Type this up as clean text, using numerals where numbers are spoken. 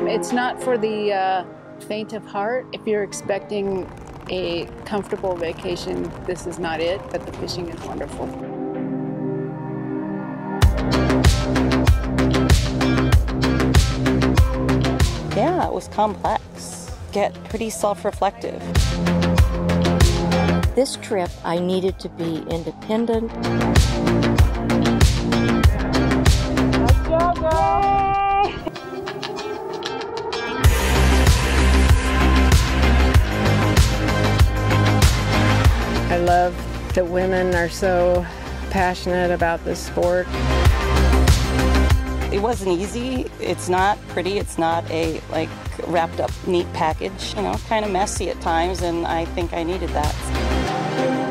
It's not for the faint of heart. If you're expecting a comfortable vacation, this is not it, but the fishing is wonderful. Yeah, it was complex. Get pretty self-reflective. This trip, I needed to be independent. Let's go, girl! I love that women are so passionate about this sport. It wasn't easy. It's not pretty. It's not a wrapped up neat package. You know, kind of messy at times, and I think I needed that.